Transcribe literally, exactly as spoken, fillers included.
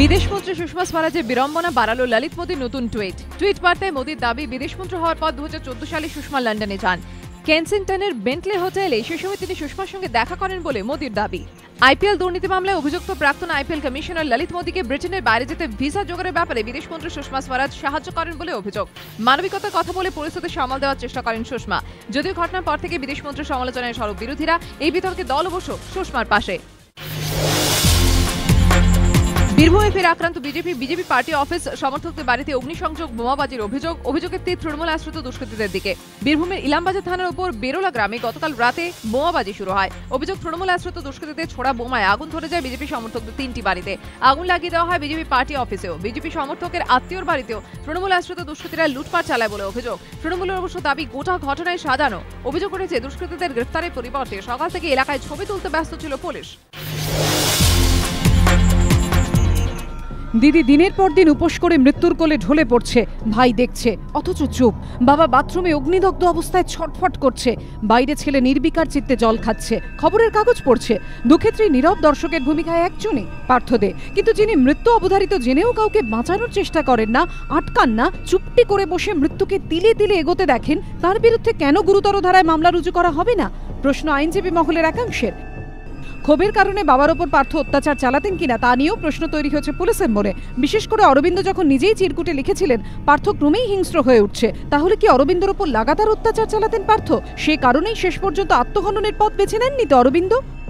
বিদেশমন্ত্রী সুষমা স্বরাজের বিড়ম্বনা বাড়ালো ললিত মোদীর নতুন টুইট টুইট বার্তায় মোদীর দাবি বিদেশমন্ত্রী হওয়ার পর দু হাজার চোদ্দ সালে সুষমা লন্ডনে যান। কেনসিংটনের বেন্টলে হোটেলে সে সময় তিনি সুষমার সঙ্গে দেখা করেন বলে মোদীর দাবি। আইপিএল দুর্নীতি মামলায় অভিযুক্ত প্রাক্তন আইপিএল কমিশনার ললিত মোদীকে ব্রিটেনের বাইরে যেতে ভিসা জোগাড়ের ব্যাপারে বিদেশমন্ত্রী সুষমা স্বরাজ সাহায্য করেন বলে অভিযোগ। মানবিকতার কথা বলে পরিস্থিতি সামাল দেওয়ার চেষ্টা করেন সুষমা। যদিও ঘটনার পর থেকে বিদেশমন্ত্রীর সমালোচনায় সরব বিরোধীরা, এই বিতর্কে দল অবশ্য সুষমার পাশে। বীরভূমে ফের আক্রান্ত বিজেপি বিজেপি পার্টি অফিস সমর্থকদের বাড়িতে অগ্নিসংযোগ বোমাবাজির অভিযোগ অভিযোগের তীর তৃণমূল আশ্রিত দুষ্কৃতীদের দিকে। বীরভূমের ইলামবাজার থানার উপর বেরোলা গ্রামে গতকাল রাতে বোমাবাজি শুরু হয়। অভিযোগ তৃণমূল আশ্রিত দুষ্কৃতীদের ছোড়া বোমায় আগুন ধরে যায় বিজেপি সমর্থকদের তিনটি বাড়িতে। আগুন লাগিয়ে দেওয়া হয় বিজেপি পার্টি অফিসেও। বিজেপি সমর্থকের আত্মীয়র বাড়িতেও তৃণমূল আশ্রিত দুষ্কৃতীরা লুটপাট চালায় বলে অভিযোগ। তৃণমূলের অবশ্য দাবি গোটা ঘটনায় সাজানো। অভিযোগ করেছে দুষ্কৃতীদের গ্রেফতারের পরিবর্তে সকাল থেকে এলাকায় ছবি তুলতে ব্যস্ত ছিল পুলিশ। দিদি দিনের পর দিন উপোস করে মৃত্যুর কোলে ঢলে পড়ছে, ভাই দেখছে অথচ চুপ। বাবা বাথরুমে অগ্নিদগ্ধ অবস্থায় ছটফট করছে, বাইরে ছেলে নির্বিকার চিত্তে জল খাচ্ছে, খবরের কাগজ পড়ছে। দুক্ষেত্রেই নীরব দর্শকের ভূমিকায় একজনই, পার্থ দে। কিন্তু যিনি মৃত্যু অবধারিত জেনেও কাউকে বাঁচানোর চেষ্টা করেন না, আটকান না, চুপটি করে বসে মৃত্যুকে তিলে তিলে এগোতে দেখেন, তার বিরুদ্ধে কেন গুরুতর ধারায় মামলা রুজু করা হবে না? প্রশ্ন আইনজীবী মহলের একাংশের। ক্ষোভের কারণে বাবার ওপর পার্থ অত্যাচার চালাতেন কিনা তা নিয়েও প্রশ্ন তৈরি হয়েছে পুলিশের মনে। বিশেষ করে অরবিন্দ যখন নিজেই চিরকুটে লিখেছিলেন পার্থ ক্রমেই হিংস্র হয়ে উঠছে, তাহলে কি অরবিন্দর ওপর লাগাতার অত্যাচার চালাতেন পার্থ? সে কারণেই শেষ পর্যন্ত আত্মহননের পথ বেছে নেননি তো অরবিন্দ?